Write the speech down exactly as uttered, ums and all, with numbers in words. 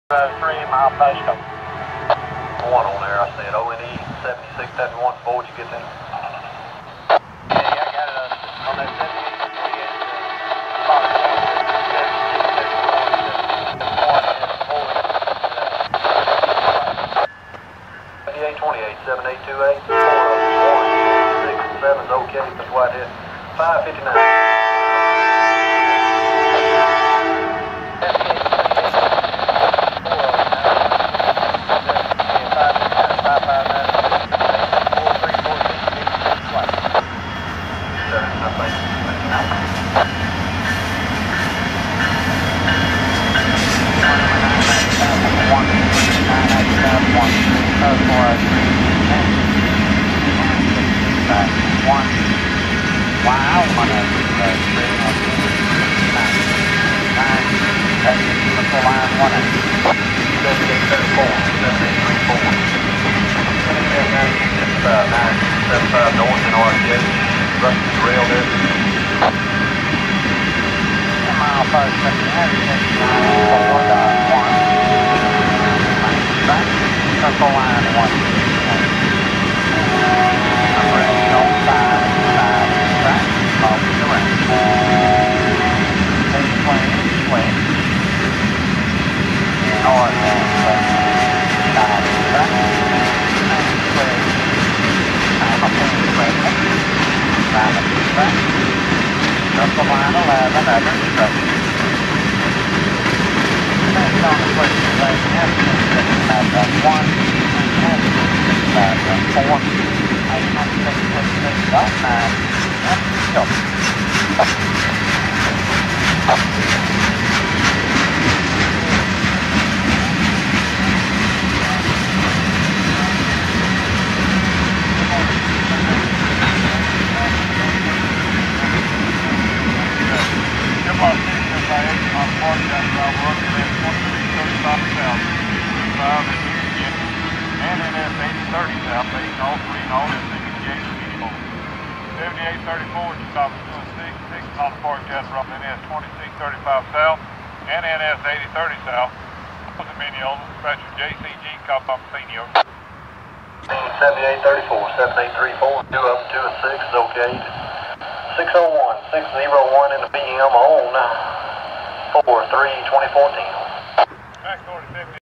Three mile postcode. One on there, I said O N E seventy-six seventy-one. Before you get there. Yeah, yeah, I got it uh, on that seventy-eight forty-eight. seventy-eight twenty-eight, seven eight two eight, four one, six, seven is okay, that's Whitehead. five fifty-nine. North in Yard-Jacksonville, rusted rail there. ten mile first, four dot one. Back, circle line one. I'm ready on side, side, back, off to the right. Take twenty, west. North, west, side, back, west. Circle line eleven, other instructions. Based on the question, they have to have one, have four, eight hundred six six dot nine, and go. seventy-eight thirty-four, just off of two oh six, six Counterpart, Gas Rock, N S twenty-six thirty-five south, and N S eighty thirty south. Minneola, dispatcher J C G, cop up senior. seventy-eight thirty-four, seven eight three four, two up, two and six is okay. six oh one, six oh one in the P M on four three twenty fourteen. Back forty fifty.